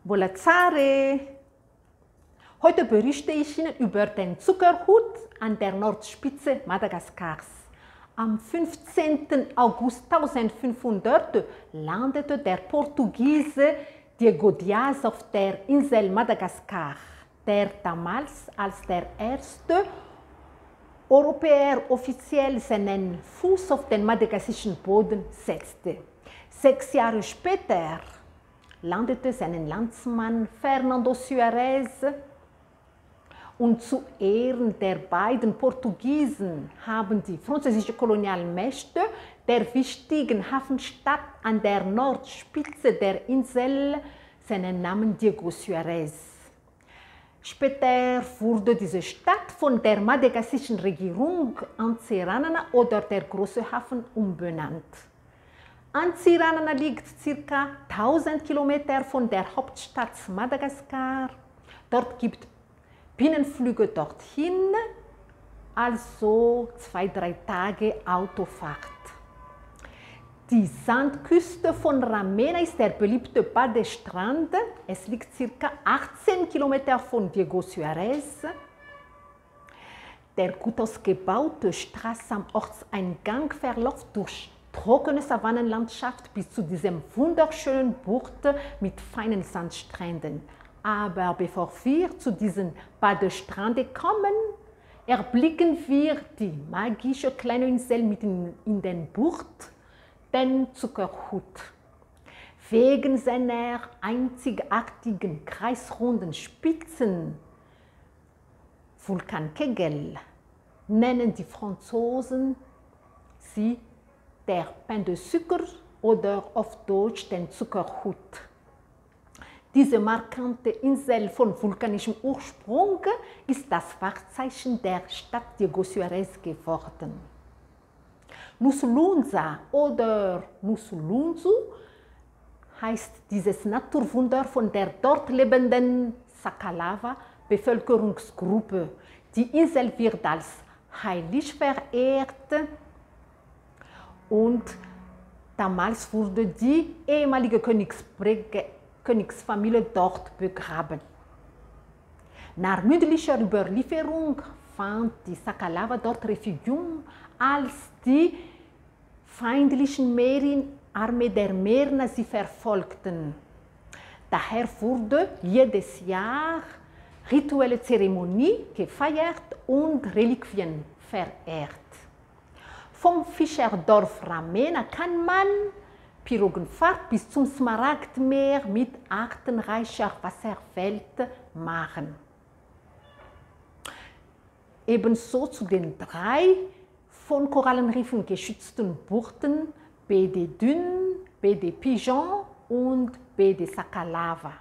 Volazare! Heute berichte ich Ihnen über den Zuckerhut an der Nordspitze Madagaskars. Am 15. August 1500 landete der Portugiese Diego Diaz auf der Insel Madagaskar, der damals als der erste Europäer offiziell seinen Fuß auf den madagassischen Boden setzte. 6 Jahre später landete sein Landsmann Fernando Suarez, und zu Ehren der beiden Portugiesen haben die französischen Kolonialmächte der wichtigen Hafenstadt an der Nordspitze der Insel seinen Namen Diego Suarez. Später wurde diese Stadt von der madagassischen Regierung Antsiranana oder der große Hafen umbenannt. Antsiranana liegt ca. 1000 Kilometer von der Hauptstadt Madagaskar. Dort gibt Binnenflüge dorthin, also 2-3 Tage Autofahrt. Die Sandküste von Ramena ist der beliebte Badestrand. Es liegt ca. 18 Kilometer von Diego Suarez. Der gut ausgebaute Straße am Ortseingang verläuft durch trockene Savannenlandschaft bis zu diesem wunderschönen Bucht mit feinen Sandstränden. Aber bevor wir zu diesen Badestrände kommen, erblicken wir die magische kleine Insel mitten in der Bucht, den Zuckerhut. Wegen seiner einzigartigen kreisrunden Spitzen, Vulkankegel, nennen die Franzosen sie der Pain de Sucre oder auf Deutsch den Zuckerhut. Diese markante Insel von vulkanischem Ursprung ist das Wahrzeichen der Stadt Diego Suarez geworden. Nusulunza oder Nusulunzu heißt dieses Naturwunder von der dort lebenden Sakalava-Bevölkerungsgruppe. Die Insel wird als heilig verehrt und damals wurde die ehemalige Königsfamilie dort begraben. Nach mündlicher Überlieferung fand die Sakalava dort Refugium, als die feindlichen Armee der Merna sie verfolgten. Daher wurde jedes Jahr rituelle Zeremonie gefeiert und Reliquien verehrt. Vom Fischerdorf Ramena kann man Pirogenfahrt bis zum Smaragdmeer mit artenreicher Wasserwelt machen. Ebenso zu den 3 von Korallenriffen geschützten Buchten Baie des Dunes, Baie des Pigeons und Baie de Sakalava.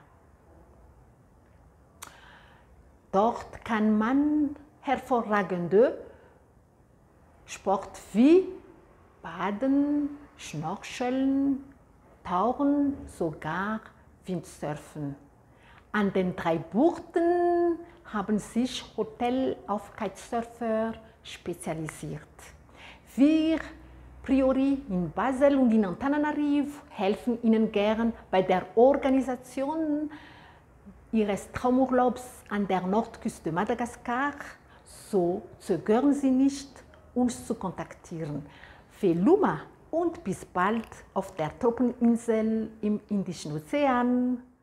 Dort kann man hervorragende Sport wie Baden, Schnorcheln, Tauchen, sogar Windsurfen. An den 3 Buchten haben sich Hotels auf Kitesurfer spezialisiert. Wir Priori in Basel und in Antananarivo helfen Ihnen gern bei der Organisation Ihres Traumurlaubs an der Nordküste Madagaskar. So zögern Sie nicht, uns zu kontaktieren. Feluma und bis bald auf der Tropeninsel im Indischen Ozean.